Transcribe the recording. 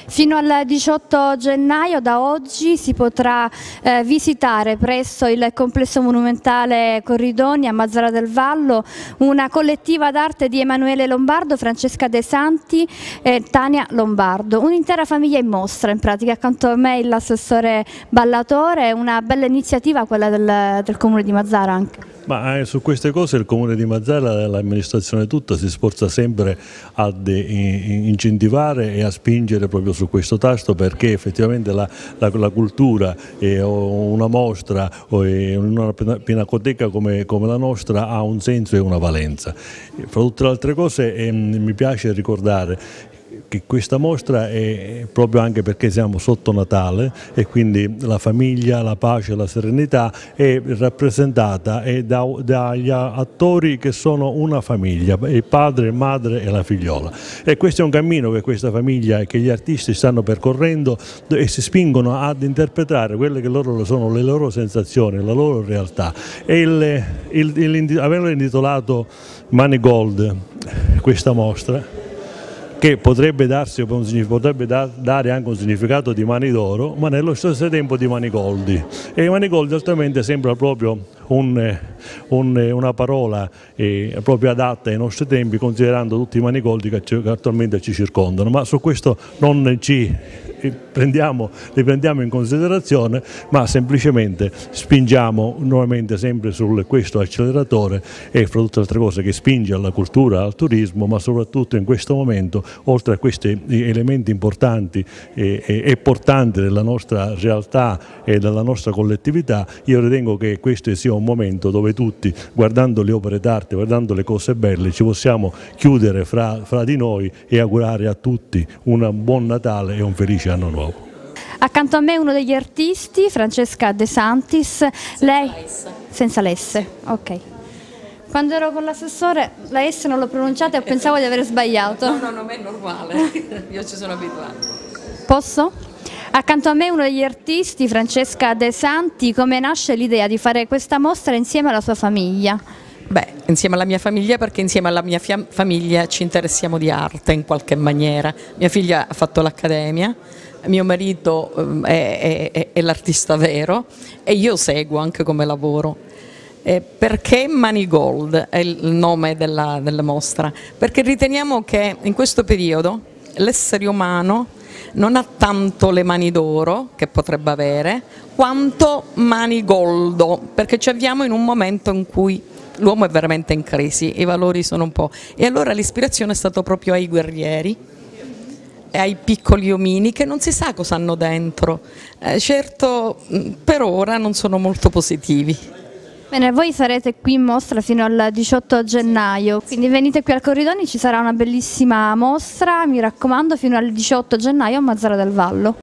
Fino al 18 gennaio da oggi si potrà visitare presso il complesso monumentale Corridoni a Mazara del Vallo una collettiva d'arte di Emanuele Lombardo, Francesca De Santi e Tania Lombardo. Un'intera famiglia in mostra in pratica, accanto a me l'assessore Ballatore, una bella iniziativa quella del comune di Mazara anche. Ma su queste cose il Comune di Mazara, l'amministrazione tutta si sforza sempre ad incentivare e a spingere proprio su questo tasto, perché effettivamente la cultura, una mostra o una pinacoteca come la nostra ha un senso e una valenza. Fra tutte le altre cose mi piace ricordare che questa mostra è proprio anche perché siamo sotto Natale e quindi la famiglia, la pace, la serenità è rappresentata dagli attori che sono una famiglia, il padre, il madre e la figliola. E questo è un cammino che questa famiglia e che gli artisti stanno percorrendo e si spingono ad interpretare quelle che sono le loro sensazioni, la loro realtà. E averlo intitolato Manigold, questa mostra, che potrebbe dare anche un significato di mani d'oro, ma nello stesso tempo di manigoldi. E manigoldi altamente sembra proprio una parola proprio adatta ai nostri tempi, considerando tutti i manigoldi che attualmente ci circondano, ma su questo non li prendiamo in considerazione, ma semplicemente spingiamo nuovamente sempre su questo acceleratore e fra tutte le altre cose che spinge alla cultura, al turismo, ma soprattutto in questo momento, oltre a questi elementi importanti e portanti della nostra realtà e della nostra collettività, io ritengo che questo sia un momento dove tutti, guardando le opere d'arte, guardando le cose belle, ci possiamo chiudere fra di noi e augurare a tutti un buon Natale e un felice anno nuovo. Accanto a me uno degli artisti, Francesca De Santis, lei senza l'S, ok. Quando ero con l'assessore la S non l'ho pronunciata e pensavo di aver sbagliato. No, non è normale, io ci sono abituata. Posso? Accanto a me uno degli artisti, Francesca De Santi, come nasce l'idea di fare questa mostra insieme alla sua famiglia? Beh, insieme alla mia famiglia, perché insieme alla mia famiglia ci interessiamo di arte in qualche maniera. Mia figlia ha fatto l'accademia, mio marito è l'artista vero e io seguo anche come lavoro. Perché Manigold è il nome della mostra? Perché riteniamo che in questo periodo l'essere umano non ha tanto le mani d'oro, che potrebbe avere, quanto manigoldo, perché ci avviamo in un momento in cui l'uomo è veramente in crisi, i valori sono un po'. E allora l'ispirazione è stata proprio ai guerrieri e ai piccoli omini che non si sa cosa hanno dentro. Certo, per ora non sono molto positivi. Bene, voi sarete qui in mostra fino al 18 gennaio, quindi venite qui al Corridoni, ci sarà una bellissima mostra, mi raccomando, fino al 18 gennaio a Mazara del Vallo.